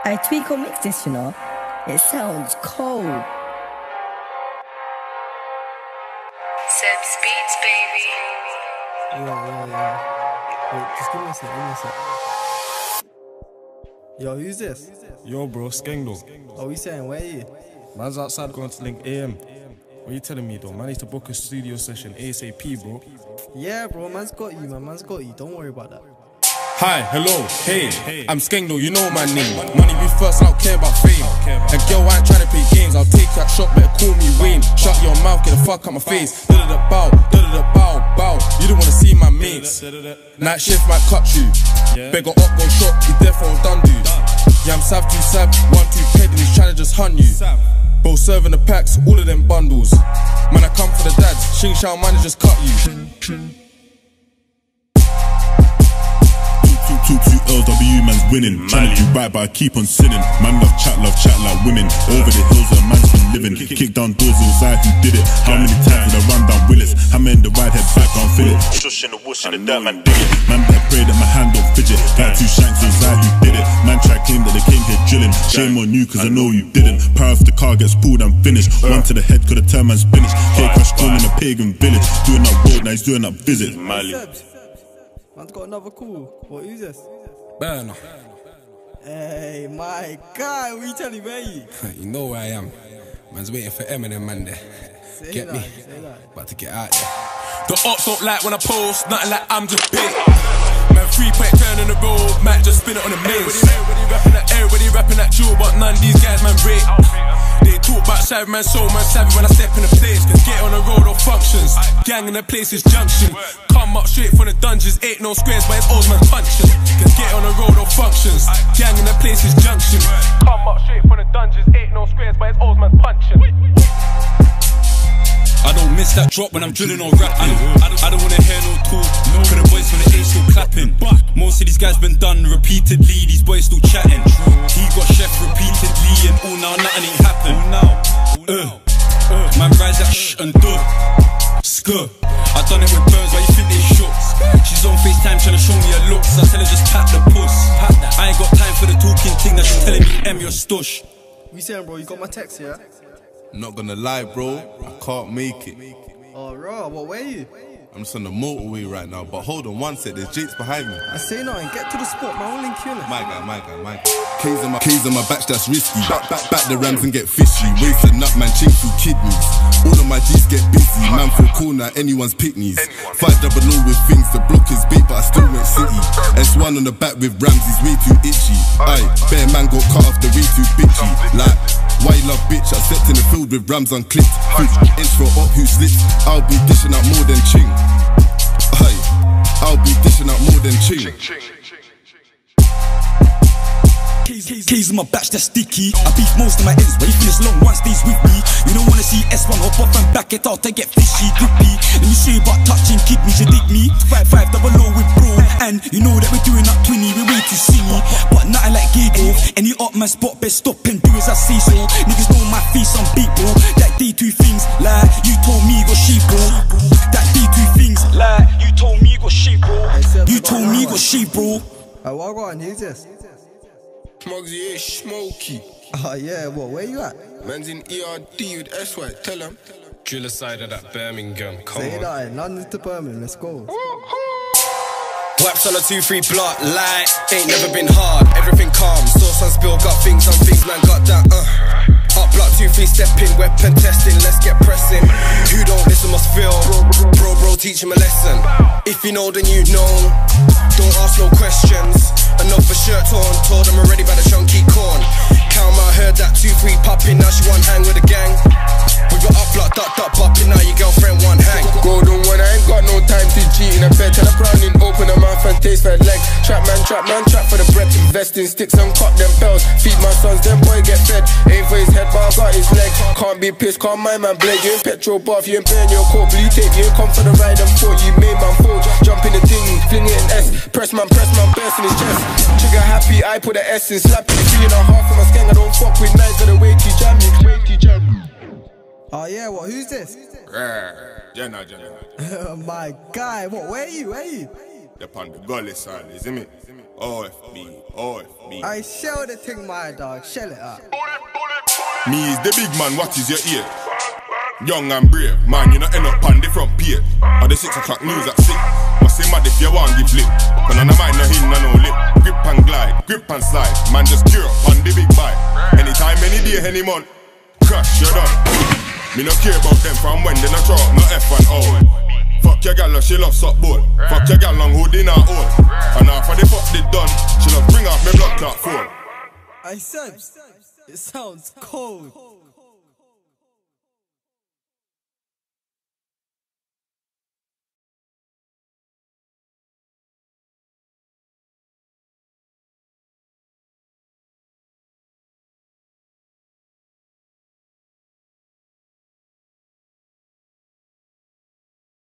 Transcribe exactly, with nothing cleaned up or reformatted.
I Tweako mix this, you know. It sounds cold. Seb's Beats, baby. Yeah, yeah, yeah. Wait, just give me a sec, give me a sec. Yo, who's this? Yo, bro, Skengdo. What are we saying? Where are you? Man's outside going to Link A M. What are you telling me, though? Man needs to book a studio session ASAP, bro. Yeah, bro, man's got you, man. Man's got you. Don't worry about that. Hi, hello, hey, I'm Skengdo, you know my name. Money be first, I don't care about fame. And girl, I ain't trying to play games. I'll take that shot, better call me Wayne. Shut your mouth, get the fuck out my face. Da-da-da bow, da-da-da bow, bow. You don't wanna see my mates. Night shift might cut you. Beggar up, go shot, be deaf or done dude. Yeah, I'm sav too sav, one two ped and he's trying to just hunt you. Both serving the packs, all of them bundles. Man, I come for the dads, Shing Shao man just cut you. Two, two L's, W man's winning. Trying to do right, but I keep on sinning. Man love chat, love chat like women. Over the hills where man's been living. Kick down doors, it was I who did it. How many times did I run down Willis? Hammer in the right head, back on feel it. Shush in the whoosh in the dirt, man dig it. Man better pray that my hand don't fidget. Got two shanks, it was I who did it. Man tried claim that they came here drilling. Shame on you, cause I know you didn't. Power if the car gets pulled, I'm finished. One to the head, could have turned man's spinach. K-Crush call in a pagan village. Doing that road, now he's doing that visit. Mali. Man's got another call. What, who's this? Burner. Hey, my guy, what are you telling me, you? You know where I am. Man's waiting for Eminem, man there. Say Get that, me? say that. About to get out there. The ops don't like when I post, nothing like I'm just big. Man, free point turn on the road, Matt just spin it on the maze. Everybody rapping that, everybody rapping that jewel, but none of these guys, man, rate. They talk about savvy, man, soul, man, savvy when I step in the place. Cause get on the road or functions. Gang in the place is junction. Come up straight from the dungeons, ain't no squares, but it's old man punching. Cause get on the road or functions. Gang in the place is junction. Come up straight from the dungeons, ain't no squares, but it's old man punching. I don't miss that drop when I'm drilling or rapping. I don't, I don't wanna hear no talk, no. For the boys from the A still clapping. Most of these guys been done repeatedly, these boys still chatting. He got chef repeatedly and all now nothing ain't happened. Uh, uh, man rise that shh and duh. Skuh. I done it with birds, why you think they shook? She's on FaceTime trying to show me her looks. I tell her just pat the puss. I ain't got time for the talking thing that she's telling me, M, you're stush. We saying, bro, you got my text, yeah? Not gonna lie, bro, I can't make it. Oh, raw, what, where are you? I'm just on the motorway right now, but hold on one sec, there's Jakes behind me. I say nothing, get to the spot, man, we'll link you in it. My guy, my guy, my guy. K's on my, K's on my batch, that's risky. Back, back, back the rams and get fishy. Wasting up, man, ching through kidneys. All of my G's get busy. Man for corner, anyone's picnics. Five double O with things, the block is big, but I still went city. S one on the back with rams, he's way too itchy. Aye, bare man got cut off the way too bitchy. Like, why you love bitch? I stepped in the field with rams unclipped. Intro up who slips. I'll be dishing out more than ching. Aye, I'll be dishing out more than ching. K's in my batch, that's sticky. I beef most of my ends, but you finish long one stays with me. You don't wanna see S one hop off and back it out, they get fishy, grippy. Let me show you about touching kidneys, you dig me? Five five double O with bro, and you know that we're doing up twenty, we're way too singy. But nothing like Gago. Any up man spot, best stop and do as I say so. Niggas know my face on beat, bro. That D two things, like you told me go sheep, bro. That D two things, like you told me go sheep, bro. You told me go sheep, bro. Alright, what I got, who's this? Smugsy is Smokey. Oh yeah, what, where you at? Man's in E R D with S Y, tell him. Driller side of that Birmingham, come Say on. that, London to Birmingham, let's go. Waps on a two three block, light, ain't never been hard, everything calm. Sauce and spill, got things on things, man, got that, uh. Up block, two three stepping, weapon testing, let's get pressing. Who don't listen must feel, bro, bro, teach him a lesson. If you know, then you know, don't ask no questions. Enough for shirt torn, told them already about the chunky corn. Count I heard that two three popping, now she one hang with the gang. We got up block, duck, duck, popping, now your girlfriend one hang. Golden one, I ain't got no time to cheat in a bed. Tell a browning, open her mouth and taste fed legs. Trap man, trap man, trap for the bread. Invest in sticks and cut them bells. Feed my sons, them boy get fed. Aim for his head, but I got his leg. Can't be pissed, can't mind man blade. You in petrol buff, you in burn your coat. Blue tape, you ain't come for the ride and fought. You made man fall, jump in the thing, fling it in S. Press man, press man, burst in his chest. Trigger happy, I put the S in. Slap you, three and a half for my skeng. I don't fuck with nines, got a way too jam you, way too jam. Oh yeah, what, who's this? Jenna, Jenna. My guy, what, where are you, where are you? They're on the gully side, isn't it? O F B, O F B. I shell the thing, my dog. Shell it up. Me is the big man, what is your ear? Young and brave, man, you not end up on the front page. Or the six o'clock news at six. But say mad if you want give lip. Cause none of mine no hin, no no lip. Grip and glide, grip and slide. Man just cure up on the big bike. Anytime, any day, any month. Crash, you're done. Me no care about them from when they not throw up, no F and O. Fuck your gal, she love suck boat. Fuck your gal long hood in her own. And after the fuck they done, she love bring off me blood clot phone. I said, it sounds cold.